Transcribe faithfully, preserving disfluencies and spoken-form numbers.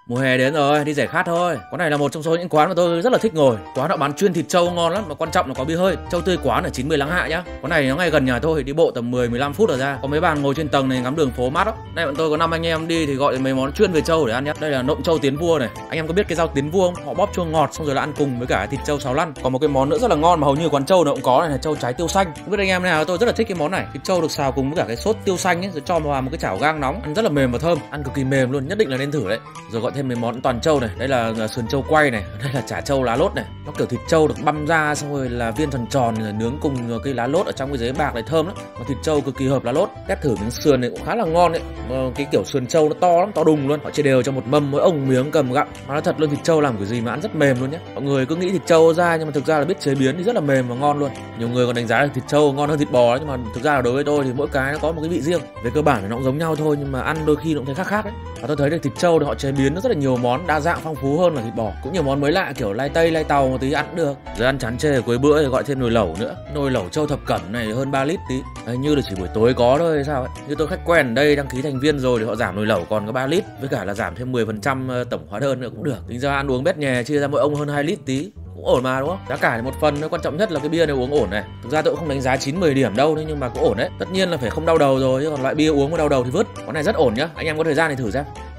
Mùa hè đến rồi, đi giải khát thôi. Quán này là một trong số những quán mà tôi rất là thích ngồi. Quán họ bán chuyên thịt trâu ngon lắm, mà quan trọng là có bia hơi. Trâu tươi quán ở chín mươi Láng Hạ nhá. Quán này nó ngay gần nhà tôi, đi bộ tầm mười mười lăm phút rồi ra. Có mấy bàn ngồi trên tầng này ngắm đường phố mát lắm. Đây bọn tôi có năm anh em đi thì gọi mấy món chuyên về trâu để ăn nhá. Đây là nộm trâu tiến vua này. Anh em có biết cái rau tiến vua không? Họ bóp chua ngọt xong rồi là ăn cùng với cả thịt trâu xào lăn. Còn một cái món nữa rất là ngon mà hầu như quán trâu nó cũng có này là trâu trái tiêu xanh. Không biết anh em nào, tôi rất là thích cái món này. Thịt trâu được xào cùng với cả cái sốt tiêu xanh ấy, rồi cho vào một cái chảo gang nóng, ăn rất là mềm và thơm, ăn cực kỳ mềm luôn, nhất định là nên thử đấy. Rồi gọi thêm mấy món toàn trâu này. Đây là sườn trâu quay này, đây là chả trâu lá lốt này. Nó kiểu thịt trâu được băm ra xong rồi là viên tròn tròn rồi nướng cùng cái lá lốt ở trong cái giấy bạc này, thơm lắm. Mà thịt trâu cực kỳ hợp lá lốt. Test thử miếng sườn này cũng khá là ngon đấy. Cái kiểu sườn trâu nó to lắm, to đùng luôn. Họ chia đều cho một mâm, mỗi ông miếng cầm gặm. Mà nói thật luôn, thịt trâu làm kiểu gì mà ăn rất mềm luôn nhé. Mọi người cứ nghĩ thịt trâu dai nhưng mà thực ra là biết chế biến thì rất là mềm và ngon luôn. Nhiều người còn đánh giá là thịt trâu ngon hơn thịt bò đấy, nhưng mà thực ra là đối với tôi thì mỗi cái nó có một cái vị riêng. Về cơ bản thì nó cũng giống nhau thôi, nhưng mà ăn đôi khi nó cũng thấy khác khác đấy. Và tôi thấy được thịt trâu thì họ chế biến nó rất là nhiều món đa dạng phong phú hơn là thịt bò. Cũng nhiều món mới lạ kiểu lai tây, lai tàu một tí ăn cũng được. Rồi ăn chán chê cuối bữa thì gọi thêm nồi lẩu nữa. Nồi lẩu trâu thập cẩm này hơn ba lít tí. Hình như là chỉ buổi tối có thôi hay sao ấy. Như tôi khách quen ở đây đăng ký thành viên rồi thì họ giảm nồi lẩu còn có ba lít, với cả là giảm thêm mười phần trăm tổng hóa đơn nữa cũng được. Tính ra ăn uống bét nhè chia ra mỗi ông hơn hai lít tí cũng ổn mà, đúng không? Giá cả thì một phần, quan trọng nhất là cái bia này uống ổn này. Thực ra tôi cũng không đánh giá chín mười điểm đâu, nhưng mà cũng ổn đấy. Tất nhiên là phải không đau đầu rồi, chứ còn loại bia uống mà đau đầu thì vứt. Quán này rất ổn nhá, anh em có thời gian thì thử xem.